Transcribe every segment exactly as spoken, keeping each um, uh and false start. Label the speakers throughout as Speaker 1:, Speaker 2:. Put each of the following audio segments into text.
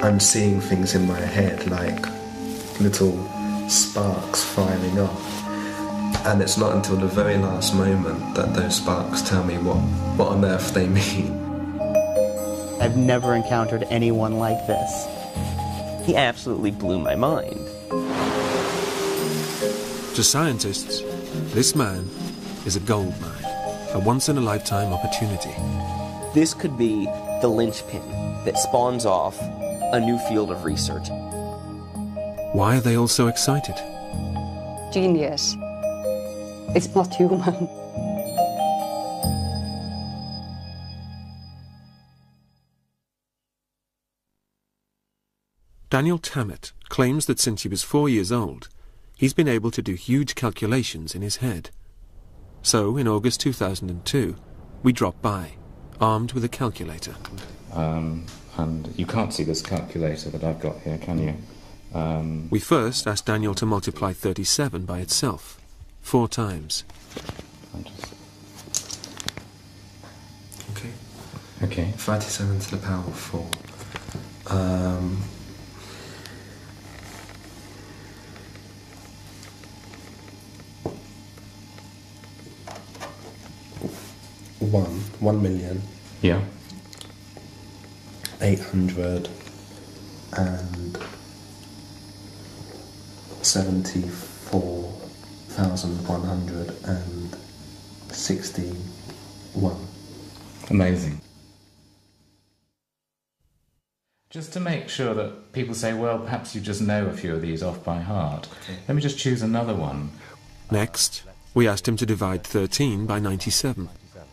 Speaker 1: I'm seeing things in my head, like little sparks firing off. And it's not until the very last moment that those sparks tell me what, what on earth they mean.
Speaker 2: I've never encountered anyone like this. He absolutely blew my mind.
Speaker 3: To scientists, this man is a gold mine, a once-in-a-lifetime opportunity.
Speaker 2: This could be the linchpin that spawns off a new field of research.
Speaker 3: Why are they all so excited?
Speaker 4: Genius. It's not human.
Speaker 3: Daniel Tammet claims that since he was four years old, he's been able to do huge calculations in his head. So, in August two thousand two, we dropped by, armed with a calculator.
Speaker 5: Um, and you can't see this calculator that I've got here, can you? Um,
Speaker 3: we first asked Daniel to multiply thirty-seven by itself, four times.
Speaker 5: just...
Speaker 1: Okay.
Speaker 5: Okay.
Speaker 1: thirty-seven to the power of four. Um... One, one million.
Speaker 5: Yeah.
Speaker 1: Eight hundred and seventy-four thousand one hundred and sixty-one.
Speaker 5: Amazing. Just to make sure that people say, well, perhaps you just know a few of these off by heart. Okay. Let me just choose another one.
Speaker 3: Next, we asked him to divide thirteen by ninety-seven.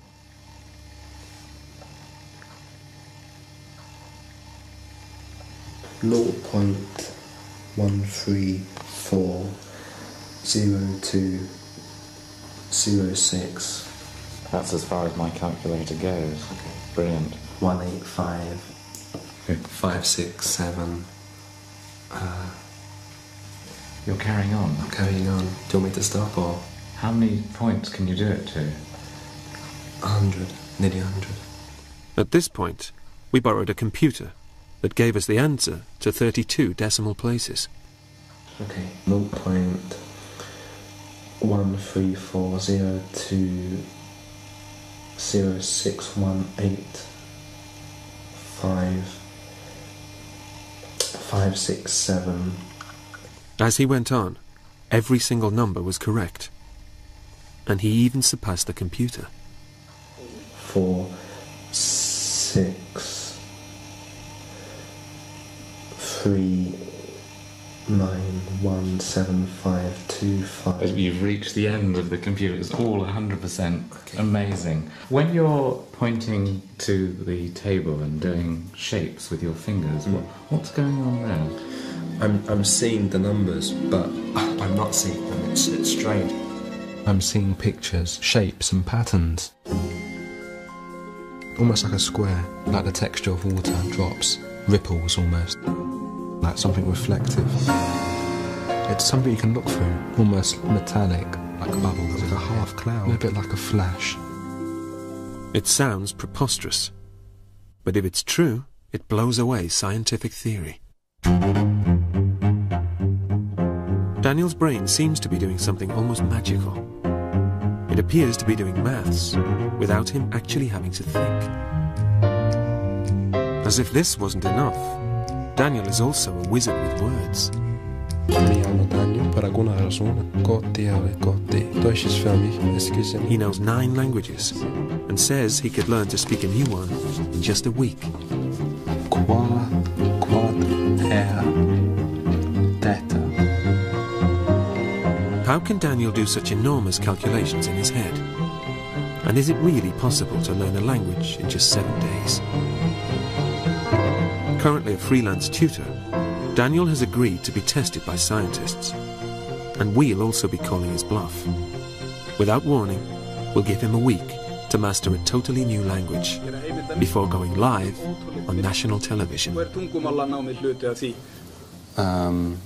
Speaker 1: zero point one three four zero two zero six.
Speaker 5: That's as far as my calculator goes.
Speaker 1: Okay.
Speaker 5: Brilliant.
Speaker 1: one eight five five six seven. Uh,
Speaker 5: You're carrying on?
Speaker 1: I'm carrying on. Do you want me to stop or?
Speaker 5: How many points can you do it to?
Speaker 1: A hundred. Nearly a hundred.
Speaker 3: At this point, we borrowed a computer that gave us the answer to thirty-two decimal places.
Speaker 1: Okay, zero point one three four zero two zero six one eight five five six seven.
Speaker 3: As he went on, every single number was correct, and he even surpassed the computer.
Speaker 1: Four, six, three, nine, one, seven, five, two, five.
Speaker 5: You've reached the end of the computer. It's all one hundred percent
Speaker 1: okay.
Speaker 5: Amazing. When you're pointing to the table and doing shapes with your fingers, mm. what, what's going on there?
Speaker 1: I'm, I'm seeing the numbers, but I'm not seeing them. It's, it's strange. I'm seeing pictures, shapes and patterns. Almost like a square, like the texture of water, drops, ripples almost. Like something reflective. It's something you can look through, almost metallic, like bubbles, like a half cloud, a bit like a flash.
Speaker 3: It sounds preposterous, but if it's true, it blows away scientific theory. Daniel's brain seems to be doing something almost magical. It appears to be doing maths without him actually having to think. As if this wasn't enough, Daniel is also a wizard with words. He knows nine languages and says he could learn to speak a new one in just a week. How can Daniel do such enormous calculations in his head? And is it really possible to learn a language in just seven days? Currently a freelance tutor, Daniel has agreed to be tested by scientists. And we'll also be calling his bluff. Without warning, we'll give him a week to master a totally new language before going live on national television.
Speaker 1: Um...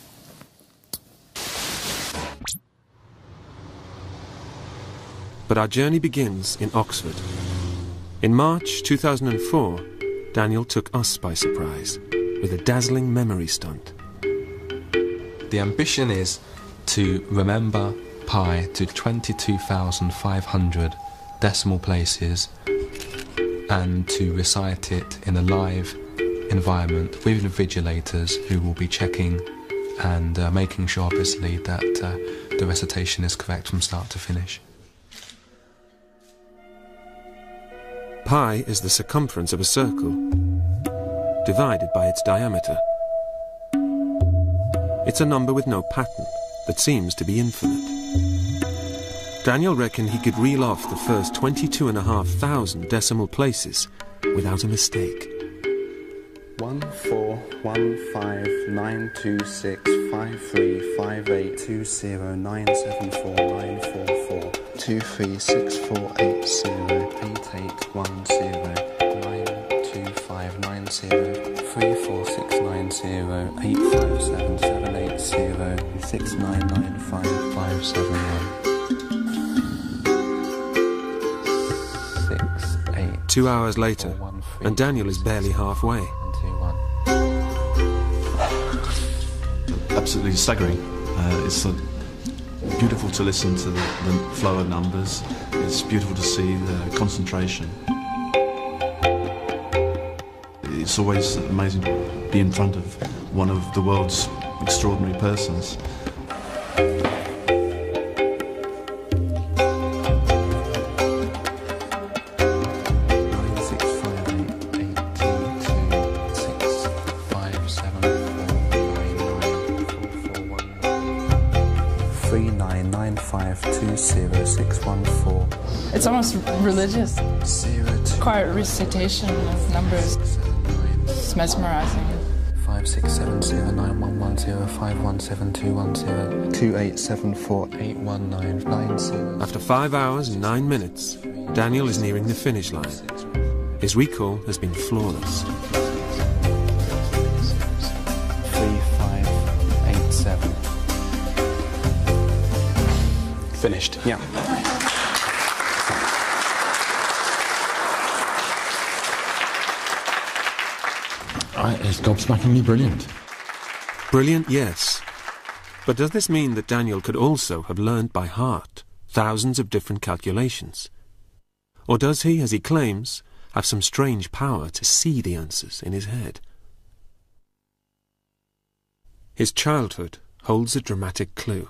Speaker 3: But our journey begins in Oxford. In March two thousand four, Daniel took us by surprise. with a dazzling memory stunt.
Speaker 1: The ambition is to remember pi to twenty-two thousand five hundred decimal places and to recite it in a live environment with invigilators who will be checking and uh, making sure, obviously, that uh, the recitation is correct from start to finish.
Speaker 3: Pi is the circumference of a circle, divided by its diameter. It's a number with no pattern that seems to be infinite. Daniel reckoned he could reel off the first twenty-two and a half thousand decimal places without a mistake.
Speaker 1: One four one five nine two six five three five eight two zero nine seven four nine four four two three six four eight zero eight eight one zero nine two five nine zero three four six nine zero eight five seven seven eight zero six nine nine five five seven one.
Speaker 3: Two hours later, and Daniel is barely halfway.
Speaker 6: Absolutely staggering. Uh, it's uh, beautiful to listen to the, the flow of numbers. It's beautiful to see the concentration. It's always amazing to be in front of one of the world's extraordinary persons.
Speaker 7: It's almost religious. Quiet recitation of numbers. It's mesmerizing.
Speaker 1: Five six seven zero nine one one zero five one seven two one zero two eight seven four eight one nine nine zero.
Speaker 3: After five hours and nine minutes, Daniel is nearing the finish line. His recall has been flawless.
Speaker 1: Three five eight seven. Finished. Yeah.
Speaker 5: I, it's gobsmackingly brilliant.
Speaker 3: Brilliant, yes. But does this mean that Daniel could also have learned by heart thousands of different calculations? Or does he, as he claims, have some strange power to see the answers in his head? His childhood holds a dramatic clue.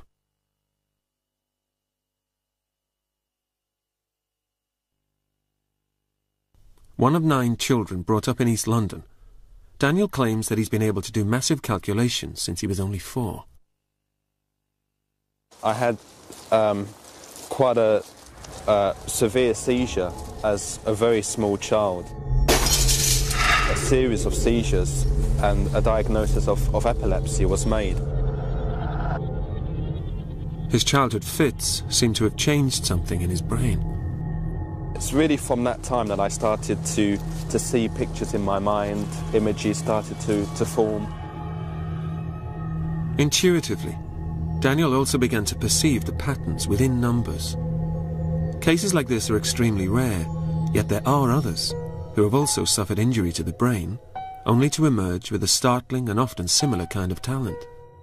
Speaker 3: One of nine children brought up in East London, Daniel claims that he's been able to do massive calculations since he was only four.
Speaker 8: I had um, quite a uh, severe seizure as a very small child. A series of seizures and a diagnosis of, of epilepsy was made.
Speaker 3: His childhood fits seem to have changed something in his brain.
Speaker 8: It's really from that time that I started to, to see pictures in my mind, images started to, to form.
Speaker 3: Intuitively, Daniel also began to perceive the patterns within numbers. Cases like this are extremely rare, yet there are others who have also suffered injury to the brain, only to emerge with a startling and often similar kind of talent.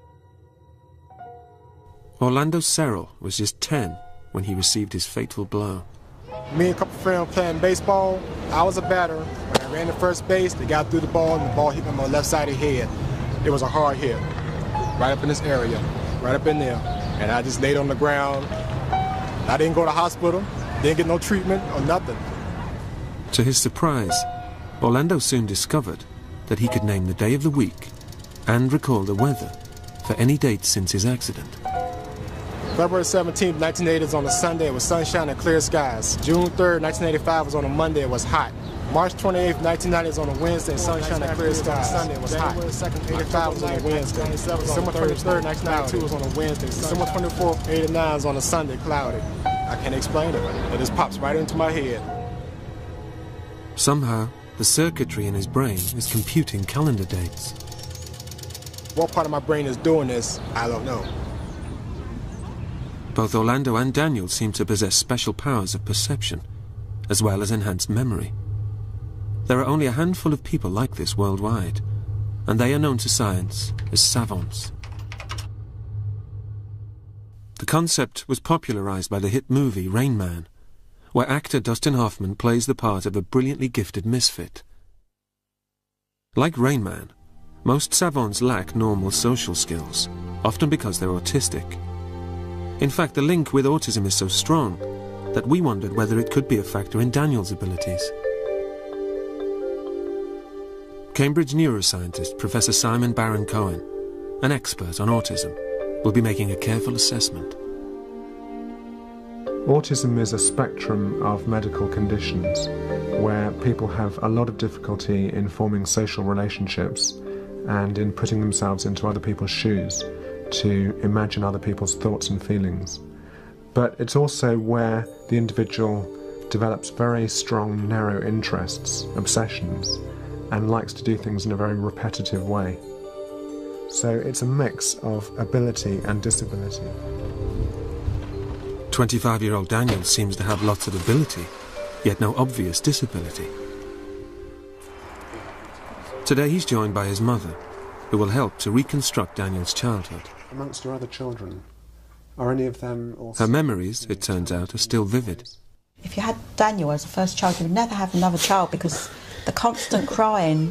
Speaker 3: Orlando Serrell was just ten when he received his fateful blow.
Speaker 9: Me and a couple friends playing baseball. I was a batter. When I ran to first base, they got through the ball, and the ball hit me on my left side of the head. It was a hard hit, right up in this area, right up in there. And I just laid on the ground. I didn't go to the hospital, didn't get no treatment or nothing.
Speaker 3: To his surprise, Orlando soon discovered that he could name the day of the week and recall the weather for any date since his accident.
Speaker 9: February seventeenth, nineteen eighty was on a Sunday. It was sunshine and clear skies. June third, nineteen eighty-five was on a Monday. It was hot. March twenty-eighth, nineteen ninety was on a Wednesday. Sunshine and clear skies. Sunday it was hot. January second, eighty-five was on a Wednesday. December twenty-third, nineteen ninety-two was on a Wednesday. December twenty-fourth, eighty-nine was on a Sunday, cloudy. I can't explain it. It just pops right into my head.
Speaker 3: Somehow, the circuitry in his brain is computing calendar dates.
Speaker 9: What part of my brain is doing this, I don't know.
Speaker 3: Both Orlando and Daniel seem to possess special powers of perception, as well as enhanced memory. There are only a handful of people like this worldwide, and they are known to science as savants. The concept was popularized by the hit movie Rain Man, where actor Dustin Hoffman plays the part of a brilliantly gifted misfit. Like Rain Man, most savants lack normal social skills, often because they're autistic. In fact, the link with autism is so strong that we wondered whether it could be a factor in Daniel's abilities. Cambridge neuroscientist Professor Simon Baron-Cohen, an expert on autism, will be making a careful assessment.
Speaker 10: Autism is a spectrum of medical conditions where people have a lot of difficulty in forming social relationships and in putting themselves into other people's shoes to imagine other people's thoughts and feelings. But it's also where the individual develops very strong narrow interests, obsessions, and likes to do things in a very repetitive way. So it's a mix of ability and disability.
Speaker 3: twenty-five-year-old Daniel seems to have lots of ability, yet no obvious disability. Today he's joined by his mother, who will help to reconstruct Daniel's childhood.
Speaker 10: Amongst your other children, are any of them also...
Speaker 3: Her memories, it turns out, are still vivid.
Speaker 11: If you had Daniel as a first child, you would never have another child because the constant crying...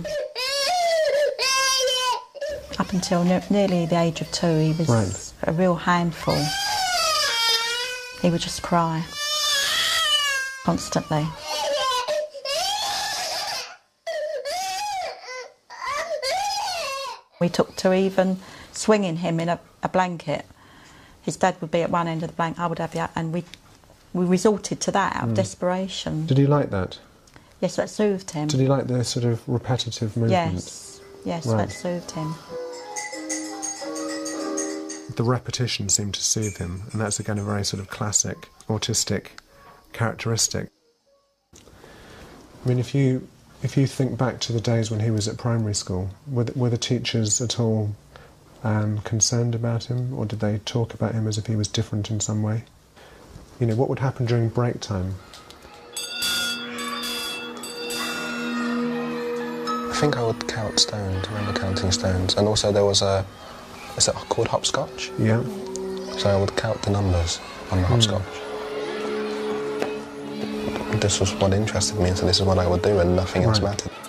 Speaker 11: Up until ne nearly the age of two, he was right. a real handful. He would just cry constantly. We took to even swinging him in a, a blanket. His dad would be at one end of the blanket, I would have the other, and we, we resorted to that out of mm. desperation.
Speaker 10: Did he like that?
Speaker 11: Yes, that soothed him.
Speaker 10: Did he like the sort of repetitive movement?
Speaker 11: Yes, yes, right. that soothed him.
Speaker 10: The repetition seemed to soothe him, and that's again a very sort of classic autistic characteristic. I mean, if you if you think back to the days when he was at primary school, were the, were the teachers at all um, concerned about him, or did they talk about him as if he was different in some way? You know, what would happen during break time?
Speaker 1: I think I would count stones, I remember counting stones, and also there was a, is it called hopscotch?
Speaker 10: Yeah.
Speaker 1: So I would count the numbers on the hopscotch. Mm. This was what interested me, so this is what I would do, and nothing else
Speaker 10: right.
Speaker 1: mattered.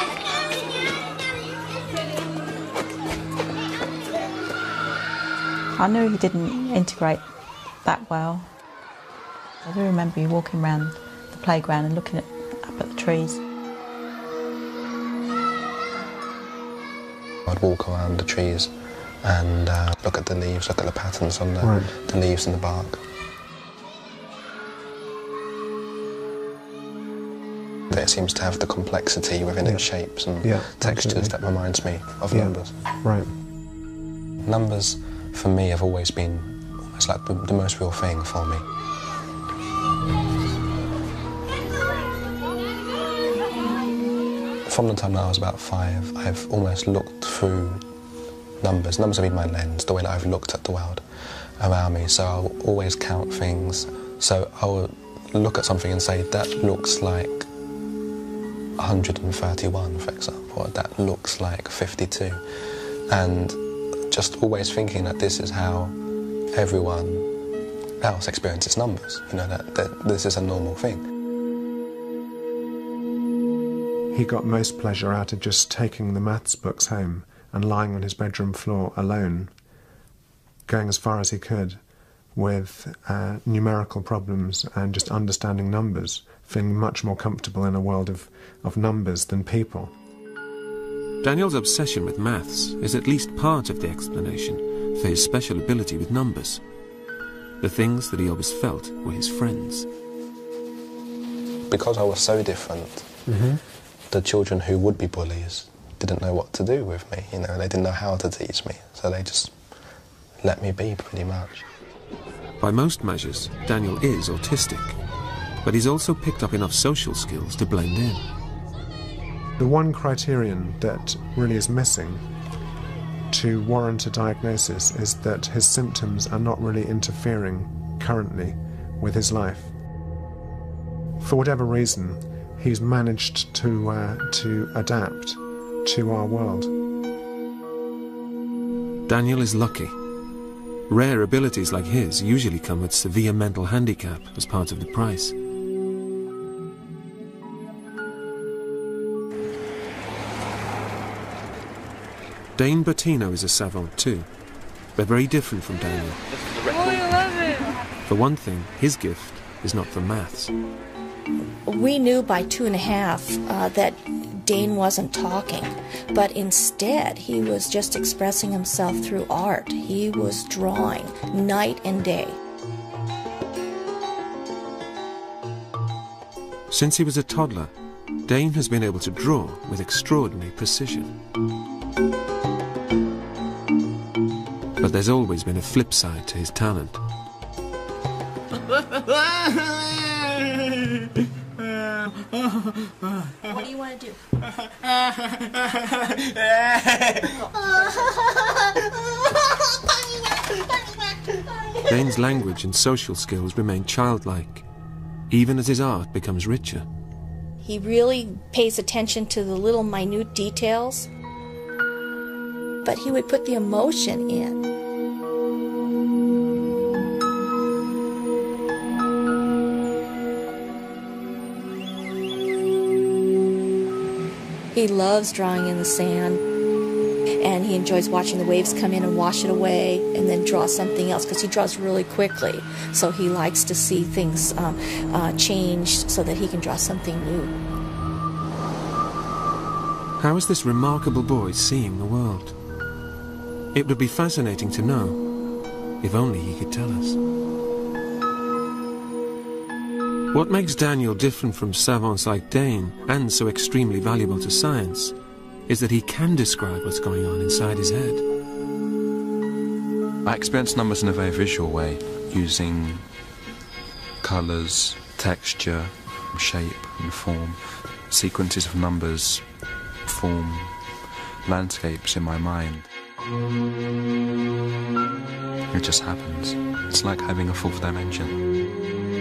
Speaker 11: I knew he didn't integrate that well. I do remember you walking around the playground and looking at, up at the trees.
Speaker 1: I'd walk around the trees and uh, look at the leaves, look at the patterns on the, right. the leaves and the bark. It seems to have the complexity within yeah. its shapes and
Speaker 10: yeah,
Speaker 1: textures
Speaker 10: absolutely.
Speaker 1: that reminds me of
Speaker 10: yeah.
Speaker 1: numbers.
Speaker 10: Right.
Speaker 1: Numbers, for me, have always been almost like the, the most real thing for me. From the time that I was about five, I've almost looked through numbers. Numbers have been my lens, the way that I've looked at the world around me. So I'll always count things. So I'll look at something and say, that looks like one hundred thirty-one, for example, or that looks like fifty-two. And just always thinking that this is how everyone else experiences numbers, you know, that, that this is a normal thing.
Speaker 10: He got most pleasure out of just taking the maths books home and lying on his bedroom floor alone, going as far as he could with uh, numerical problems and just understanding numbers, feeling much more comfortable in a world of, of numbers than people.
Speaker 3: Daniel's obsession with maths is at least part of the explanation for his special ability with numbers. The things that he always felt were his friends.
Speaker 1: Because I was so different, mm-hmm. the children who would be bullies didn't know what to do with me, you know, they didn't know how to teach me, so they just let me be, pretty much.
Speaker 3: By most measures, Daniel is autistic, but he's also picked up enough social skills to blend in.
Speaker 10: The one criterion that really is missing to warrant a diagnosis is that his symptoms are not really interfering currently with his life. For whatever reason, he's managed to, uh, to adapt to our world.
Speaker 3: Daniel is lucky. Rare abilities like his usually come with severe mental handicap as part of the price. Dane Bertino is a savant too. They're very different from Daniel. For one thing, his gift is not for maths.
Speaker 12: We knew by two and a half uh, that Dane wasn't talking, but instead he was just expressing himself through art. He was drawing night and day.
Speaker 3: Since he was a toddler, Dane has been able to draw with extraordinary precision. But there's always been a flip side to his talent.
Speaker 12: What do you want to do?
Speaker 3: Dane's language and social skills remain childlike, even as his art becomes richer.
Speaker 12: He really pays attention to the little minute details, but he would put the emotion in. He loves drawing in the sand, and he enjoys watching the waves come in and wash it away and then draw something else, because he draws really quickly. So he likes to see things um, uh, change so that he can draw something new.
Speaker 3: How is this remarkable boy seeing the world? It would be fascinating to know, if only he could tell us. What makes Daniel different from savants like Dane, and so extremely valuable to science, is that he can describe what's going on inside his head.
Speaker 1: I experience numbers in a very visual way, using colours, texture, shape and form. Sequences of numbers form landscapes in my mind. It just happens. It's like having a fourth dimension.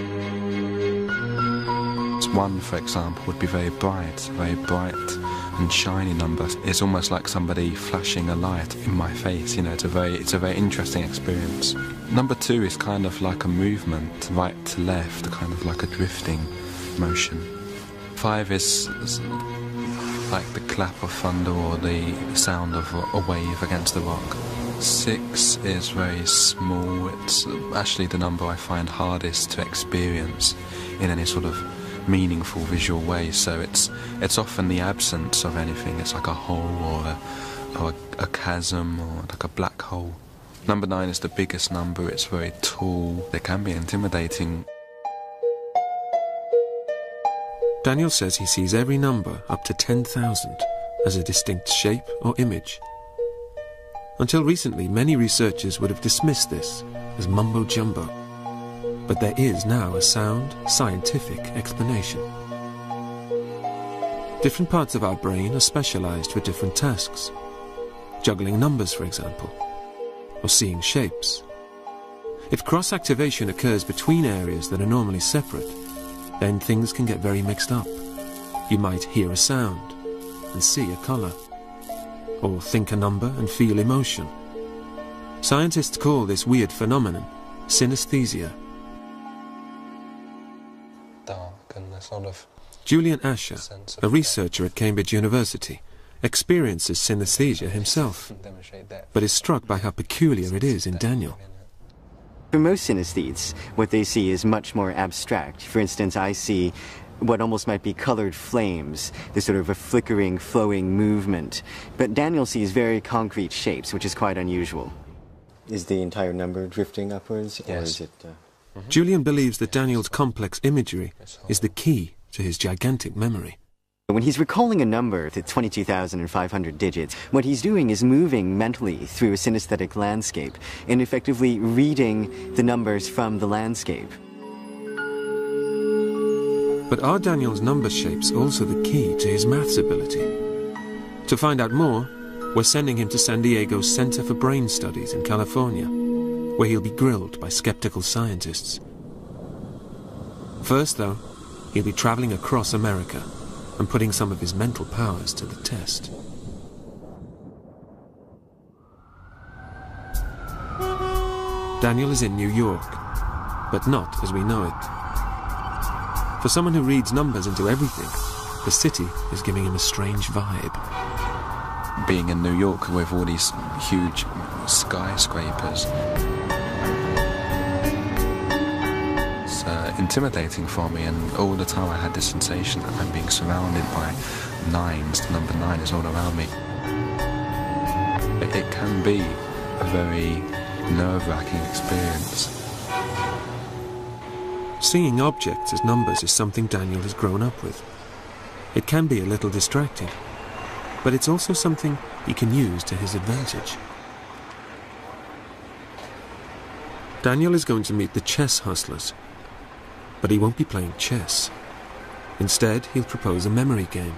Speaker 1: One, for example, would be very bright, very bright and shiny number. It's almost like somebody flashing a light in my face. You know, it's a very, it's a very interesting experience. Number two is kind of like a movement, right to left, kind of like a drifting motion. Five is like the clap of thunder or the sound of a wave against the rock. Six is very small. It's actually the number I find hardest to experience in any sort of meaningful visual way, so it's it's often the absence of anything. It's like a hole or a, or a, a chasm or like a black hole. Number nine is the biggest number. It's very tall. It can be intimidating.
Speaker 3: Daniel says he sees every number up to ten thousand as a distinct shape or image. Until recently, many researchers would have dismissed this as mumbo-jumbo. But there is now a sound, scientific explanation. Different parts of our brain are specialized for different tasks. Juggling numbers, for example, or seeing shapes. If cross-activation occurs between areas that are normally separate, then things can get very mixed up. You might hear a sound and see a color, or think a number and feel emotion. Scientists call this weird phenomenon synesthesia.
Speaker 1: Dark and a sort of
Speaker 3: Julian Asher, a researcher at Cambridge University, experiences synesthesia himself, but is struck by how peculiar it is in Daniel.
Speaker 13: For most synesthetes, what they see is much more abstract. For instance, I see what almost might be colored flames, this sort of a flickering, flowing movement. But Daniel sees very concrete shapes, which is quite unusual.
Speaker 14: Is the entire number drifting upwards, or
Speaker 13: Yes.
Speaker 14: is it... Uh...
Speaker 3: Mm-hmm. Julian believes that Daniel's complex imagery is the key to his gigantic memory.
Speaker 13: When he's recalling a number with twenty-two thousand five hundred digits, what he's doing is moving mentally through a synesthetic landscape and effectively reading the numbers from the landscape.
Speaker 3: But are Daniel's number shapes also the key to his maths ability? To find out more, we're sending him to San Diego's Center for Brain Studies in California, where he'll be grilled by skeptical scientists. First, though, he'll be traveling across America and putting some of his mental powers to the test. Daniel is in New York, but not as we know it. For someone who reads numbers into everything, the city is giving him a strange vibe.
Speaker 1: Being in New York with all these huge skyscrapers, it's uh, intimidating for me, and all the time I had this sensation that I'm being surrounded by nines. The number nine is all around me. It, it can be a very nerve-wracking experience.
Speaker 3: Seeing objects as numbers is something Daniel has grown up with. It can be a little distracting, but it's also something he can use to his advantage. Daniel is going to meet the chess hustlers, but he won't be playing chess. Instead, he'll propose a memory game.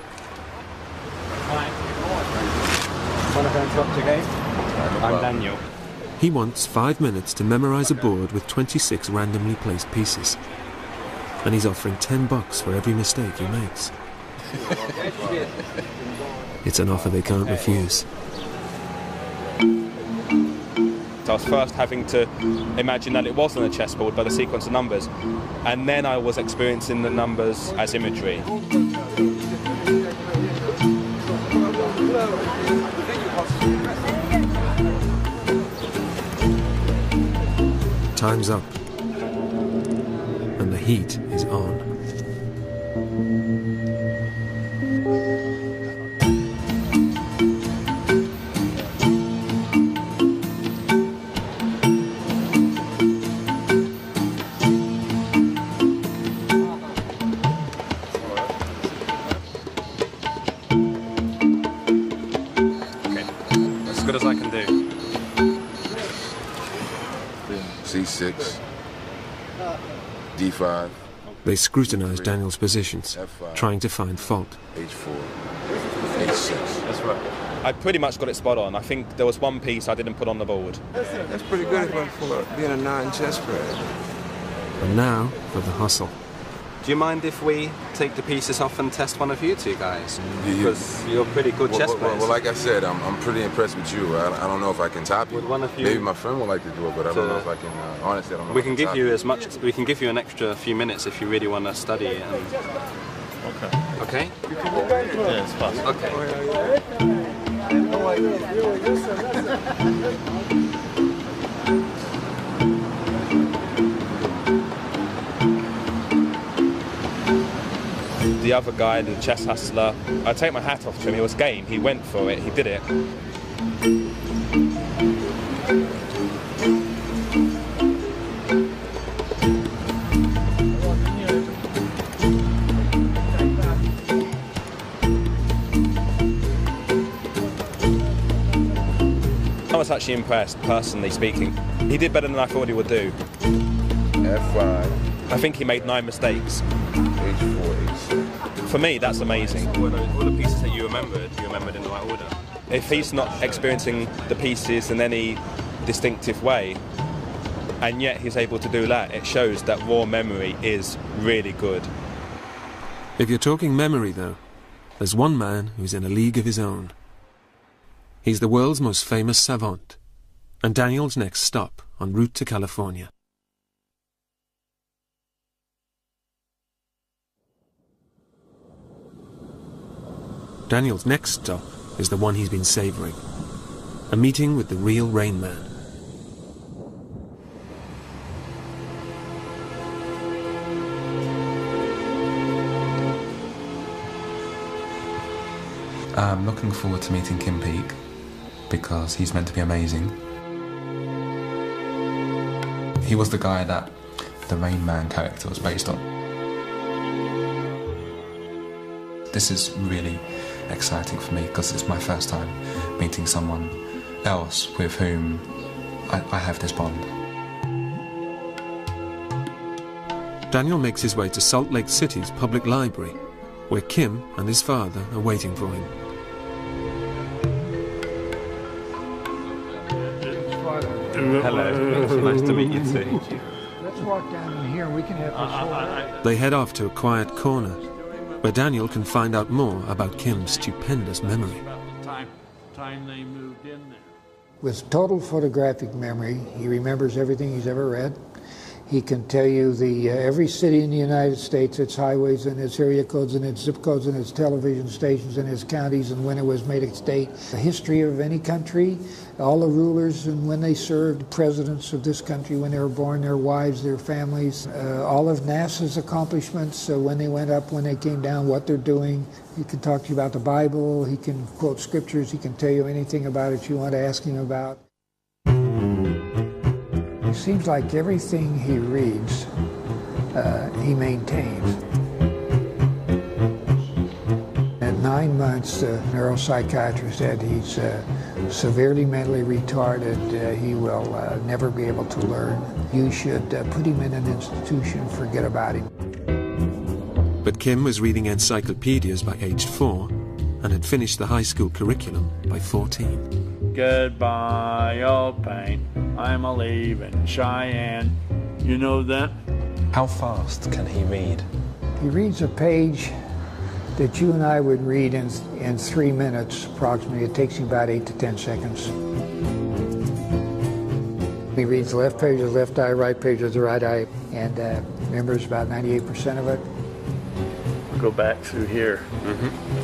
Speaker 15: Hi. Want to interrupt your game? I'm Daniel.
Speaker 3: He wants five minutes to memorize a board with twenty-six randomly placed pieces. And he's offering ten bucks for every mistake he makes. It's an offer they can't refuse.
Speaker 8: I was first having to imagine that it wasn't a chessboard but a sequence of numbers, and then I was experiencing the numbers as imagery.
Speaker 3: Time's up, and the heat is on.
Speaker 8: Okay, as good as I can do.
Speaker 16: C six, D five.
Speaker 3: They scrutinize Daniel's positions, trying to find fault.
Speaker 16: H four, H six.
Speaker 8: That's right. I pretty much got it spot on. I think there was one piece I didn't put on the board.
Speaker 17: That's pretty good for being a non-chess player.
Speaker 3: And now for the hustle.
Speaker 8: Do you mind if we take the pieces off and test one of you two guys?
Speaker 16: Yeah,
Speaker 8: because you're pretty good
Speaker 16: well,
Speaker 8: chess
Speaker 16: well,
Speaker 8: players.
Speaker 16: Well, like I said, I'm, I'm pretty impressed with you. I, I don't know if I can top you.
Speaker 8: Would one of you
Speaker 16: Maybe my friend would like to do it, but I don't know if I can. Uh, honestly, I don't know.
Speaker 8: We
Speaker 16: if
Speaker 8: can
Speaker 16: I
Speaker 8: give
Speaker 16: top
Speaker 8: you as much. We can give you an extra few minutes if you really want to study. And... Okay. Okay. Yeah, it's fast. Okay. The other guy, the chess hustler, I take my hat off to him. He was game. He went for it. He did it. I was actually impressed, personally speaking. He did better than I thought he would do.
Speaker 16: F five.
Speaker 8: I think he made nine mistakes.
Speaker 16: H four, H six.
Speaker 8: For me, that's amazing. All the pieces that you remembered, you remembered in the right order. If he's not experiencing the pieces in any distinctive way, and yet he's able to do that, it shows that raw memory is really good.
Speaker 3: If you're talking memory, though, there's one man who's in a league of his own. He's the world's most famous savant, and Daniel's next stop en route to California. Daniel's next stop is the one he's been savouring. A meeting with the real Rain Man.
Speaker 1: I'm looking forward to meeting Kim Peek because he's meant to be amazing. He was the guy that the Rain Man character was based on. This is really exciting for me because it's my first time meeting someone else with whom I, I have this bond.
Speaker 3: Daniel makes his way to Salt Lake City's public library, where Kim and his father are waiting for him.
Speaker 15: Hello, nice to meet you too.
Speaker 18: Let's walk down in here and we can have this.
Speaker 3: They head off to a quiet corner, where Daniel can find out more about Kim's stupendous memory.
Speaker 18: Time, time they moved in there. With total photographic memory, he remembers everything he's ever read. He can tell you the uh, every city in the United States, its highways and its area codes and its zip codes and its television stations and its counties and when it was made a state. The history of any country, all the rulers and when they served, presidents of this country, when they were born, their wives, their families, uh, all of NASA's accomplishments, uh, when they went up, when they came down, what they're doing. He can talk to you about the Bible. He can quote scriptures. He can tell you anything about it you want to ask him about. It seems like everything he reads, uh, he maintains. At nine months, the neuropsychiatrist said he's uh, severely mentally retarded. Uh, he will uh, never be able to learn. You should uh, put him in an institution, forget about him.
Speaker 3: But Kim was reading encyclopedias by age four and had finished the high school curriculum by fourteen.
Speaker 19: Goodbye, old pain. I'm a leaving Cheyenne. You know that?
Speaker 1: How fast can he read?
Speaker 18: He reads a page that you and I would read in, in three minutes approximately. It takes him about eight to ten seconds. He reads the left page of the left eye, right page of the right eye, and uh, remembers about ninety-eight percent of it.
Speaker 19: We'll go back through here. Mm-hmm.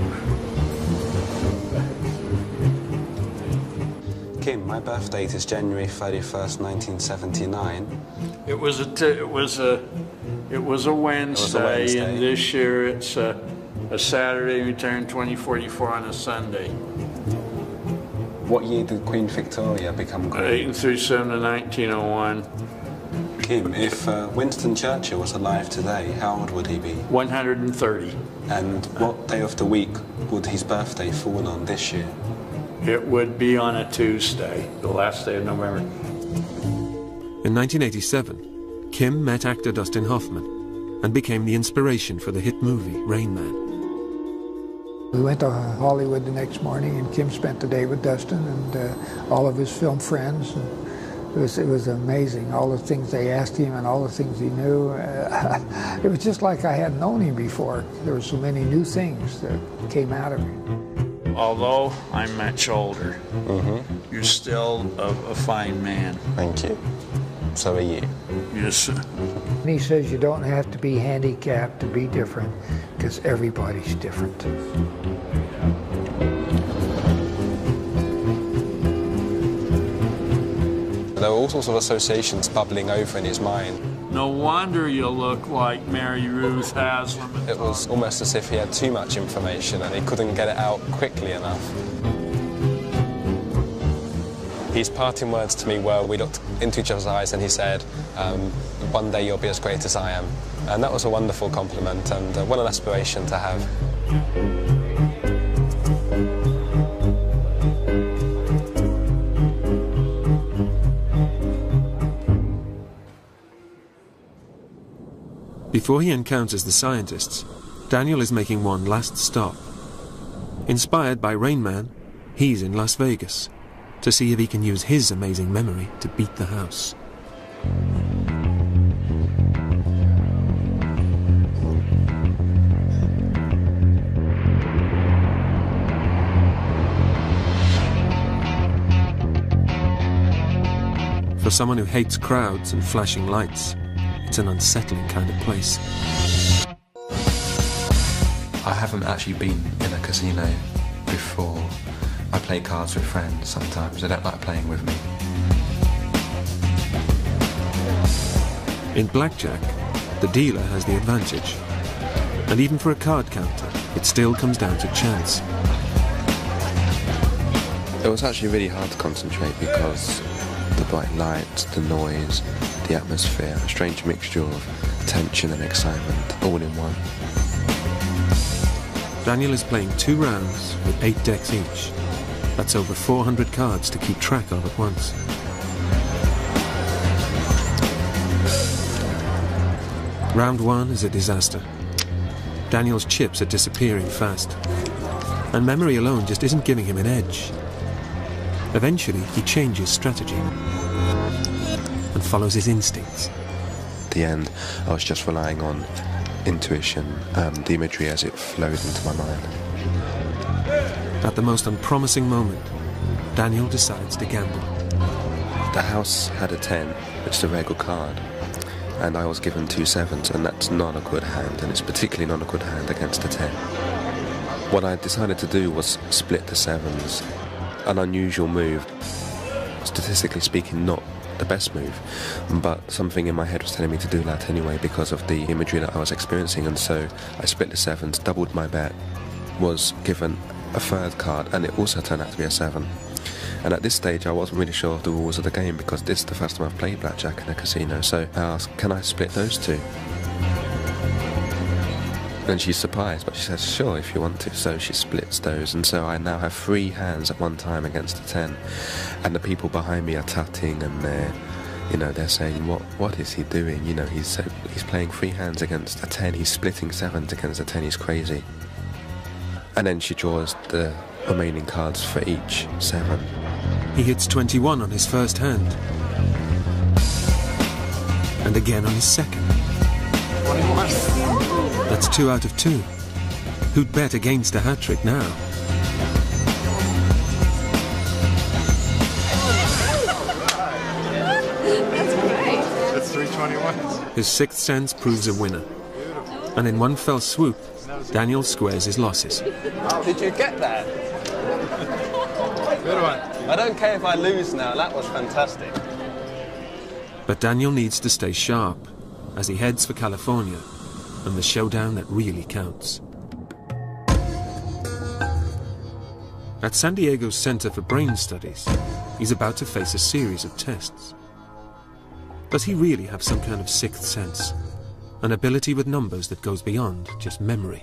Speaker 20: Kim, my birth date is January thirty-first, nineteen seventy-nine.
Speaker 19: It was a t it was a it was a Wednesday,
Speaker 20: was a Wednesday.
Speaker 19: And this year it's a, a Saturday. We turned twenty forty-four on a Sunday.
Speaker 20: What year did Queen Victoria become queen?
Speaker 19: eighteen thirty-seven to nineteen oh one.
Speaker 20: Kim, if uh, Winston Churchill was alive today, how old would he be?
Speaker 19: one hundred thirty.
Speaker 20: And what day of the week would his birthday fall on this year?
Speaker 19: It would be on a Tuesday, the last day of November.
Speaker 3: In nineteen eighty-seven, Kim met actor Dustin Hoffman and became the inspiration for the hit movie Rain Man.
Speaker 18: We went to Hollywood the next morning, and Kim spent the day with Dustin and uh, all of his film friends. And it was, it was amazing, all the things they asked him and all the things he knew. Uh, it was just like I hadn't known him before. There were so many new things that came out of him.
Speaker 19: Although I'm much older,
Speaker 20: mm-hmm.
Speaker 19: you're still a, a fine man.
Speaker 20: Thank you. So are you.
Speaker 19: Yes.
Speaker 18: And he says you don't have to be handicapped to be different, because everybody's different.
Speaker 20: There were all sorts of associations bubbling over in his mind.
Speaker 19: No wonder you look like Mary Ruth Haslam.
Speaker 20: It was almost as if he had too much information and he couldn't get it out quickly enough. His parting words to me were, we looked into each other's eyes and he said, um, one day you'll be as great as I am. And that was a wonderful compliment, and uh, what an aspiration to have.
Speaker 3: Before he encounters the scientists, Daniel is making one last stop. Inspired by Rain Man, he's in Las Vegas to see if he can use his amazing memory to beat the house. For someone who hates crowds and flashing lights, it's an unsettling kind of place.
Speaker 1: I haven't actually been in a casino before. I play cards with friends sometimes. They don't like playing with me.
Speaker 3: In blackjack, the dealer has the advantage. And even for a card counter, it still comes down to chance.
Speaker 21: It was actually really hard to concentrate because the bright lights, the noise, the atmosphere, a strange mixture of tension and excitement, all in one.
Speaker 3: Daniel is playing two rounds with eight decks each. That's over four hundred cards to keep track of at once. Round one is a disaster. Daniel's chips are disappearing fast. And memory alone just isn't giving him an edge. Eventually, he changes strategy and follows his instincts.
Speaker 21: At the end, I was just relying on intuition, um, the imagery as it flowed into my mind.
Speaker 3: At the most unpromising moment, Daniel decides to gamble.
Speaker 21: The house had a ten, which is a regal card, and I was given two sevens, and that's not a good hand, and it's particularly not a good hand against a ten. What I decided to do was split the sevens. An unusual move, statistically speaking not the best move, but something in my head was telling me to do that anyway because of the imagery that I was experiencing, and so I split the sevens, doubled my bet, was given a third card, and it also turned out to be a seven. And at this stage I wasn't really sure of the rules of the game because this is the first time I've played blackjack in a casino, so I asked, can I split those two? And she's surprised, but she says, sure, if you want to. So she splits those, and so I now have three hands at one time against a ten. And the people behind me are tutting, and they're, you know, they're saying, what, what is he doing? You know, he's so, he's playing three hands against a ten. He's splitting sevens against a ten. He's crazy. And then she draws the remaining cards for each seven.
Speaker 3: He hits twenty-one on his first hand. And again on his second. That's two out of two. Who'd bet against a hat-trick now?
Speaker 7: That's great.
Speaker 15: That's three twenty-ones.
Speaker 3: His sixth sense proves a winner. And in one fell swoop, Daniel squares his losses.
Speaker 20: Did you get that?
Speaker 15: Good one.
Speaker 20: I don't care if I lose now, that was fantastic.
Speaker 3: But Daniel needs to stay sharp as he heads for California and the showdown that really counts. At San Diego's Center for Brain Studies, he's about to face a series of tests. Does he really have some kind of sixth sense? An ability with numbers that goes beyond just memory?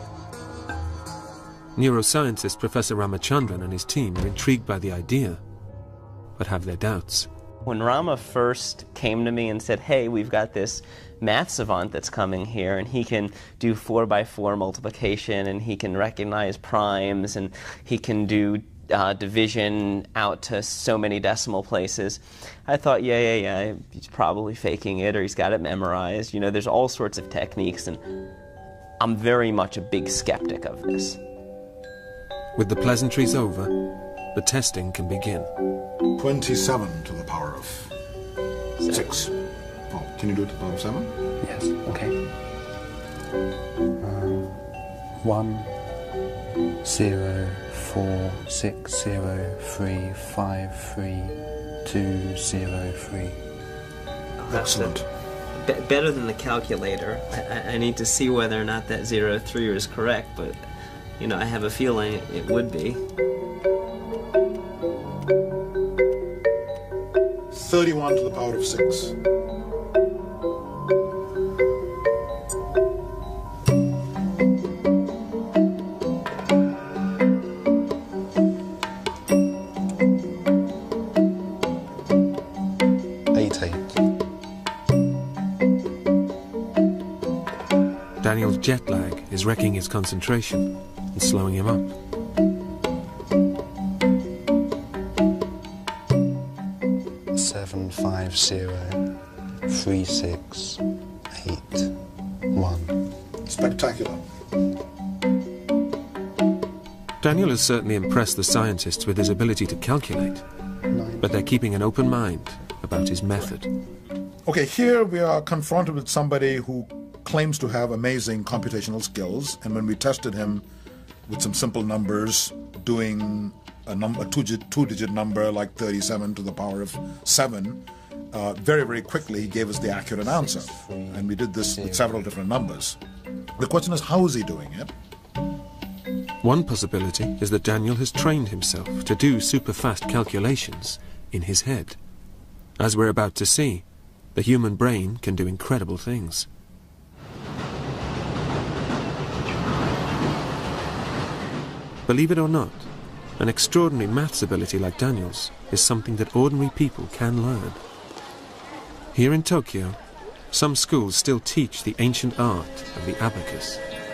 Speaker 3: Neuroscientist Professor Ramachandran and his team are intrigued by the idea, but have their doubts.
Speaker 2: When Rama first came to me and said, hey, we've got this math savant that's coming here, and he can do four by four multiplication, and he can recognize primes, and he can do uh, division out to so many decimal places, I thought, yeah, yeah, yeah, he's probably faking it, or he's got it memorized. You know, there's all sorts of techniques, and I'm very much a big skeptic of this.
Speaker 3: With the pleasantries over, the testing can begin.
Speaker 22: twenty-seven to the power of seven. six. Oh, can you do it to the power of seven?
Speaker 21: Yes, okay. Um, one, zero, four, six, zero, three, five, three, two, zero, three.
Speaker 22: Excellent.
Speaker 2: Be better than the calculator. I, I need to see whether or not that zero three is correct, but you know, I have a feeling it, it would be.
Speaker 22: thirty-one to the power of six.
Speaker 21: eighty.
Speaker 3: Daniel's jet lag is wrecking his concentration and slowing him up.
Speaker 21: Seven, five, zero, three, six, eight, one.
Speaker 22: Spectacular.
Speaker 3: Daniel has certainly impressed the scientists with his ability to calculate, but they're keeping an open mind about his method.
Speaker 22: Okay, here we are confronted with somebody who claims to have amazing computational skills, and when we tested him with some simple numbers, doing a, number, a two-digit, two-digit number like thirty-seven to the power of seven, uh, very, very quickly he gave us the accurate answer. And we did this with several different numbers. The question is, how is he doing it?
Speaker 3: One possibility is that Daniel has trained himself to do super-fast calculations in his head. As we're about to see, the human brain can do incredible things. Believe it or not, an extraordinary maths ability like Daniel's is something that ordinary people can learn. Here in Tokyo, some schools still teach the ancient art of the abacus.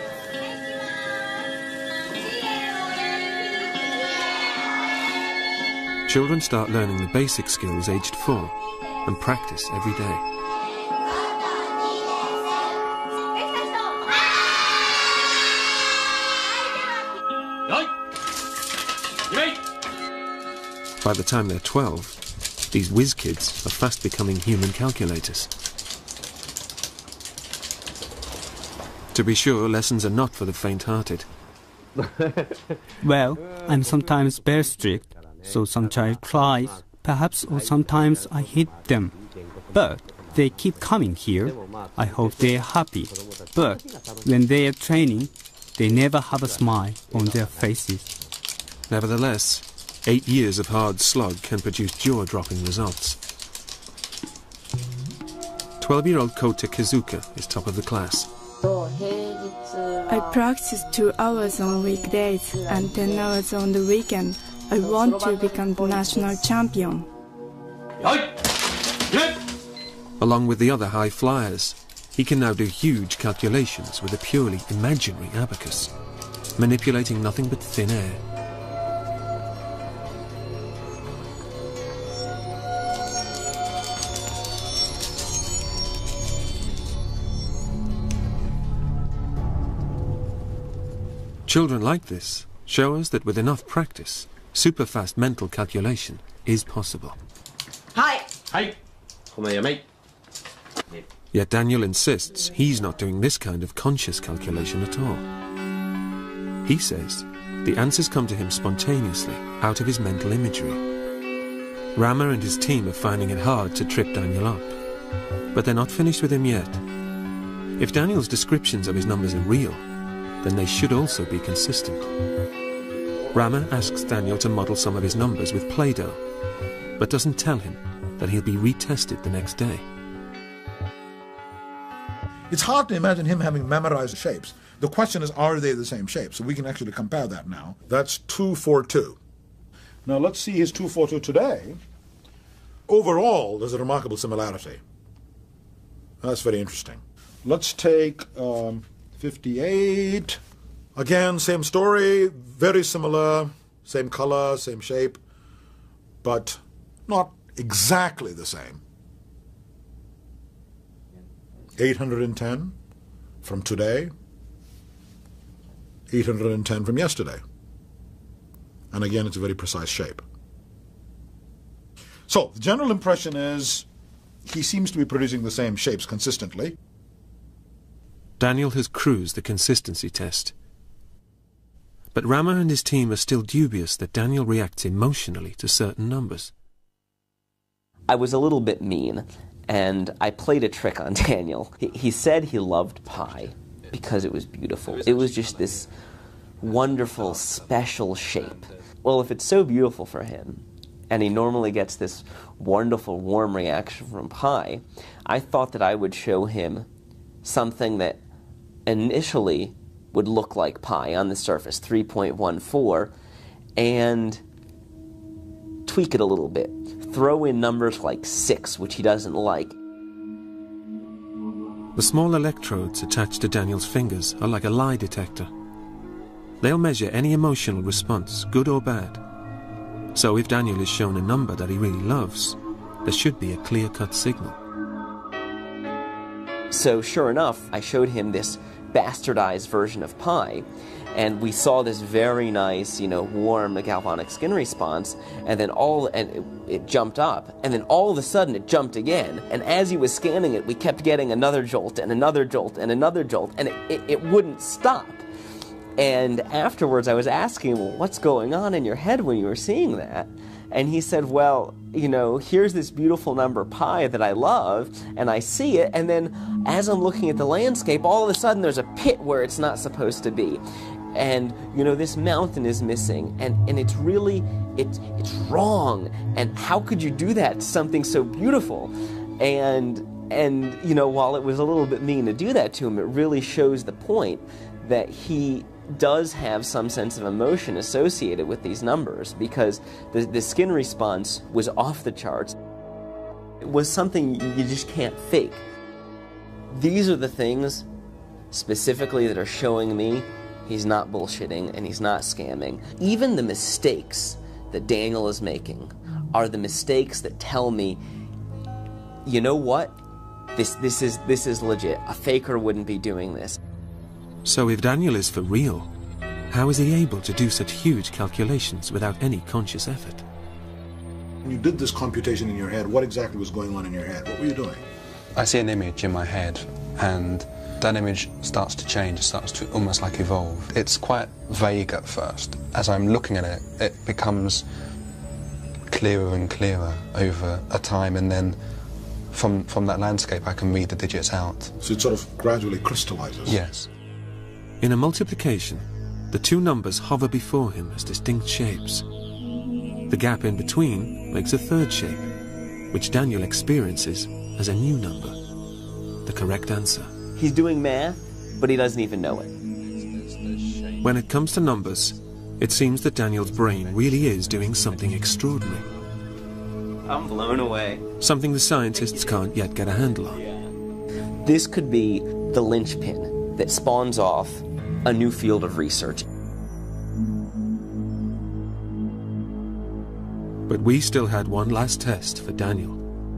Speaker 3: Children start learning the basic skills aged four and practice every day. By the time they're twelve, these whiz kids are fast becoming human calculators. To be sure, lessons are not for the faint-hearted.
Speaker 4: Well, I'm sometimes very strict, so some child cries, perhaps, or sometimes I hit them. But they keep coming here. I hope they're happy. But when they are training, they never have a smile on their faces.
Speaker 3: Nevertheless, eight years of hard slog can produce jaw-dropping results. twelve-year-old Kota Kizuka is top of the class.
Speaker 6: I practice two hours on weekdays and ten hours on the weekend. I want to become the national champion.
Speaker 3: Along with the other high flyers, he can now do huge calculations with a purely imaginary abacus, manipulating nothing but thin air. Children like this show us that with enough practice, super-fast mental calculation is possible.
Speaker 23: Hi! Hi! Come here, mate.
Speaker 3: Yet Daniel insists he's not doing this kind of conscious calculation at all. He says the answers come to him spontaneously, out of his mental imagery. Rama and his team are finding it hard to trip Daniel up. But they're not finished with him yet. If Daniel's descriptions of his numbers are real, then they should also be consistent. Rama asks Daniel to model some of his numbers with Play-Doh, but doesn't tell him that he'll be retested the next day.
Speaker 22: It's hard to imagine him having memorized shapes. The question is, are they the same shape? So we can actually compare that now. That's two four two. Now let's see his two four two today. Overall, there's a remarkable similarity. That's very interesting. Let's take um, fifty-eight. Again, same story, very similar, same color, same shape, but not exactly the same. eight hundred ten from today, eight hundred ten from yesterday. And again, it's a very precise shape. So, the general impression is he seems to be producing the same shapes consistently.
Speaker 3: Daniel has cruised the consistency test. But Rama and his team are still dubious that Daniel reacts emotionally to certain numbers.
Speaker 2: I was a little bit mean, and I played a trick on Daniel. He, he said he loved pi because it was beautiful. It was just this wonderful, special shape. Well, if it's so beautiful for him, and he normally gets this wonderful, warm reaction from pi, I thought that I would show him something that initially would look like pi on the surface, three point one four, and tweak it a little bit. Throw in numbers like six, which he doesn't like.
Speaker 3: The small electrodes attached to Daniel's fingers are like a lie detector. They'll measure any emotional response, good or bad. So if Daniel is shown a number that he really loves, there should be a clear-cut signal.
Speaker 2: So sure enough, I showed him this bastardized version of pi, and we saw this very nice, you know, warm galvanic skin response, and then all, and it, it jumped up, and then all of a sudden it jumped again, and as he was scanning it, we kept getting another jolt, and another jolt, and another jolt, and it, it, it wouldn't stop. And afterwards I was asking him, well, what's going on in your head when you were seeing that? And he said, well, you know, here's this beautiful number pi that I love, and I see it, and then as I'm looking at the landscape, all of a sudden there's a pit where it's not supposed to be. And, you know, this mountain is missing, and, and it's really, it's, it's wrong, and how could you do that to something so beautiful? And, and, you know, while it was a little bit mean to do that to him, it really shows the point that he does have some sense of emotion associated with these numbers, because the, the skin response was off the charts. It was something you just can't fake. These are the things specifically that are showing me he's not bullshitting and he's not scamming. Even the mistakes that Daniel is making are the mistakes that tell me, you know what? This, this is, this is legit. A faker wouldn't be doing this.
Speaker 3: So if Daniel is for real, how is he able to do such huge calculations without any conscious effort?
Speaker 22: When you did this computation in your head, what exactly was going on in your head? What were you doing?
Speaker 20: I see an image in my head, and that image starts to change, starts to almost like evolve. It's quite vague at first. As I'm looking at it, it becomes clearer and clearer over a time, and then from, from that landscape I can read the digits out.
Speaker 22: So it sort of gradually crystallizes?
Speaker 20: Yes.
Speaker 3: In a multiplication, the two numbers hover before him as distinct shapes. The gap in between makes a third shape, which Daniel experiences as a new number, the correct answer.
Speaker 2: He's doing math, but he doesn't even know it.
Speaker 3: When it comes to numbers, it seems that Daniel's brain really is doing something extraordinary.
Speaker 2: I'm blown away.
Speaker 3: Something the scientists can't yet get a handle on.
Speaker 2: This could be the linchpin that spawns off a new field of research.
Speaker 3: But we still had one last test for Daniel.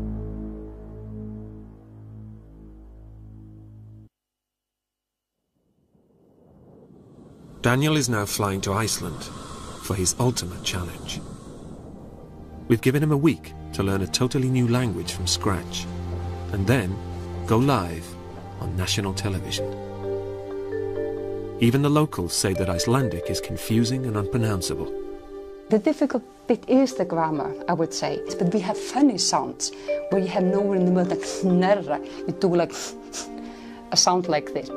Speaker 3: Daniel is now flying to Iceland for his ultimate challenge. We've given him a week to learn a totally new language from scratch, and then go live on national television. Even the locals say that Icelandic is confusing and unpronounceable.
Speaker 5: The difficult bit is the grammar, I would say. But we have funny sounds where you have nowhere in the middle like snerra. You do like a sound like this.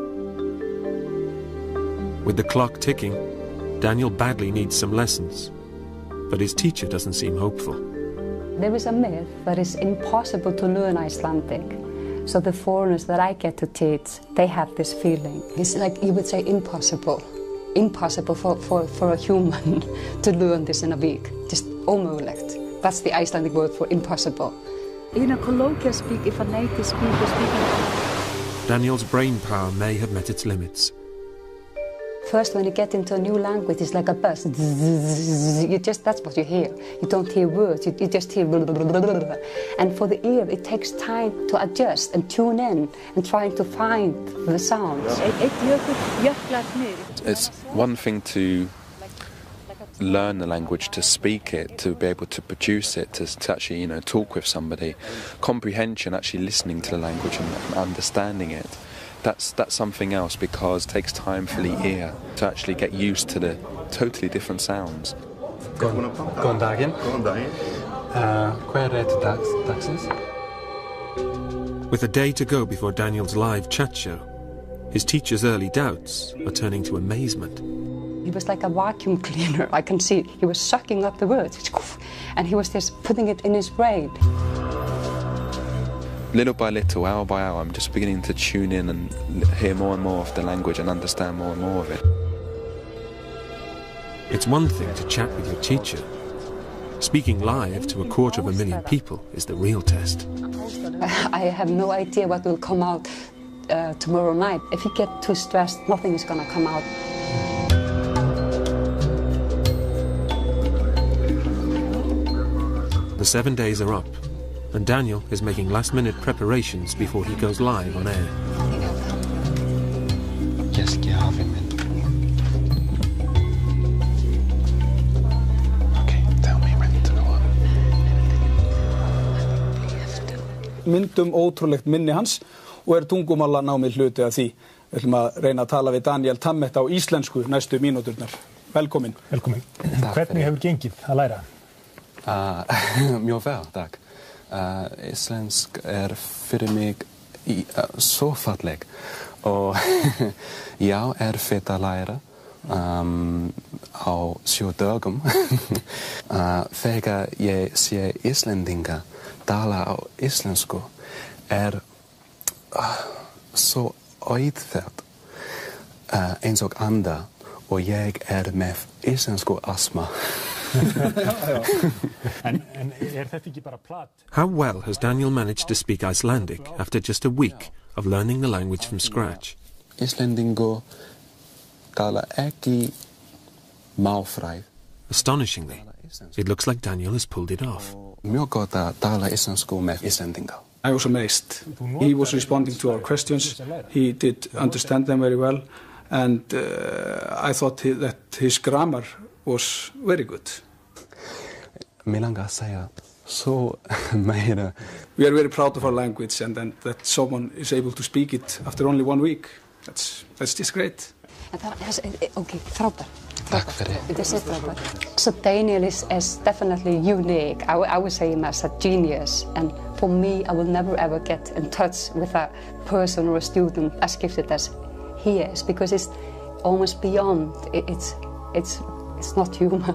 Speaker 3: With the clock ticking, Daniel badly needs some lessons, but his teacher doesn't seem hopeful.
Speaker 5: There is a myth that it's impossible to learn Icelandic. So the foreigners that I get to teach, they have this feeling. It's like you would say impossible. Impossible for, for, for a human to learn this in a week. Just omögulegt. That's the Icelandic word for impossible.
Speaker 9: In a colloquial speak, if a native speaker speaking...
Speaker 3: Daniel's brain power may have met its limits.
Speaker 5: First, when you get into a new language, it's like a buzz. You just, that's what you hear. You don't hear words, you, you just hear blah, blah, blah, blah, blah. And for the ear, it takes time to adjust and tune in and trying to find the sounds.
Speaker 21: It's one thing to learn the language, to speak it, to be able to produce it, to, to actually, you know, talk with somebody. Comprehension, actually listening to the language and, and understanding it. That's, that's something else, because it takes time for the ear to actually get used to the totally different sounds.
Speaker 1: Góðan daginn. Góðan daginn. Hver er dagsins?
Speaker 3: With a day to go before Daniel's live chat show, his teacher's early doubts are turning to amazement.
Speaker 5: He was like a vacuum cleaner. I can see he was sucking up the words, and he was just putting it in his brain.
Speaker 21: Little by little, hour by hour, I'm just beginning to tune in and hear more and more of the language and understand more and more of it.
Speaker 3: It's one thing to chat with your teacher. Speaking live to a quarter of a million people is the real test.
Speaker 5: I have no idea what will come out uh, tomorrow night. If you get too stressed, nothing is going to come out.
Speaker 3: The seven days are up, and Daniel is making last-minute preparations before he goes live on air.
Speaker 1: Yes,
Speaker 21: Okay, tell me when to go up.
Speaker 11: Myndum ótrúlegt minni hans og er tungumálanámið hluti af því. Við ætlum að reyna að tala við Daniel Tammet á íslensku næstu mínúturnar. Velkomin.
Speaker 24: Velkomin. Hvernig hefur gengið að læra?
Speaker 21: Uh, mjög vel, takk. Uh, Íslensk er fyrir mig í, uh, svo falleg og já, er fett að læra um, á sjö dögum. uh, þegar ég sé Íslendinga tala á íslensku er uh, svo auðvelt uh, eins og anda og ég er með íslensku astma.
Speaker 3: How well has Daniel managed to speak Icelandic after just a week of learning the language from scratch?
Speaker 21: Íslendingur tala ekki málfræði.
Speaker 3: Astonishingly, it looks like Daniel has pulled it off.
Speaker 21: Mjög gott að tala íslensku með Íslendinga.
Speaker 11: I was amazed. He was responding to our questions. He did understand them very well, and uh, I thought he, that his grammar was very good.
Speaker 21: Mig langar að segja så meira.
Speaker 11: We are very proud of our language, and then that someone is able to speak it after only one week. That's that's just great.
Speaker 5: Okay, frábær. This is frábær. So Daniel is, is definitely unique. I, I would say him as a genius, and for me, I will never ever get in touch with a person or a student as gifted as he is, because it's almost beyond. It, it's it's it's not human.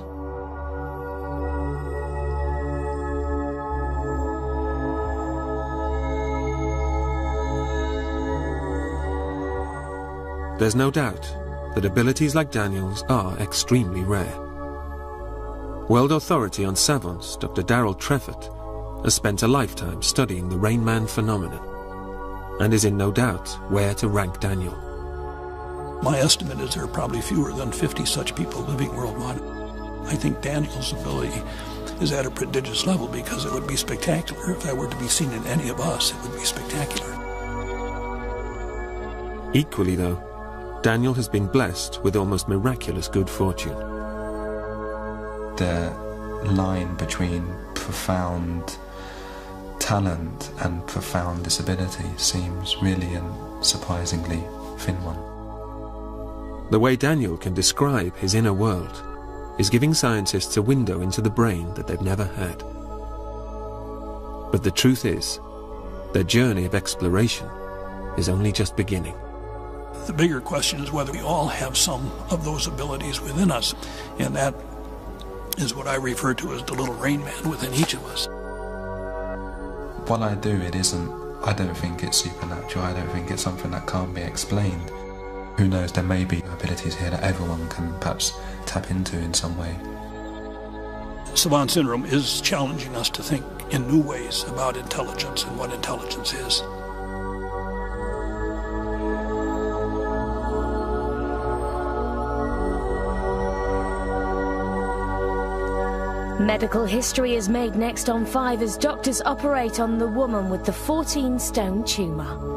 Speaker 3: There's no doubt that abilities like Daniel's are extremely rare. World authority on savants, Doctor Daryl Trefort, has spent a lifetime studying the Rain Man phenomenon and is in no doubt where to rank Daniel.
Speaker 10: My estimate is there are probably fewer than fifty such people living worldwide. I think Daniel's ability is at a prodigious level because it would be spectacular. If that were to be seen in any of us, it would be spectacular.
Speaker 3: Equally, though, Daniel has been blessed with almost miraculous good fortune.
Speaker 20: The line between profound talent and profound disability seems really and surprisingly thin one.
Speaker 3: The way Daniel can describe his inner world is giving scientists a window into the brain that they've never had. But the truth is, their journey of exploration is only just beginning.
Speaker 10: The bigger question is whether we all have some of those abilities within us, and that is what I refer to as the little Rain Man within each of us.
Speaker 20: What I do, it isn't, I don't think it's supernatural, I don't think it's something that can't be explained. Who knows, there may be abilities here that everyone can perhaps tap into in some way.
Speaker 10: Savant syndrome is challenging us to think in new ways about intelligence and what intelligence is.
Speaker 12: Medical history is made next on five as doctors operate on the woman with the fourteen stone tumour.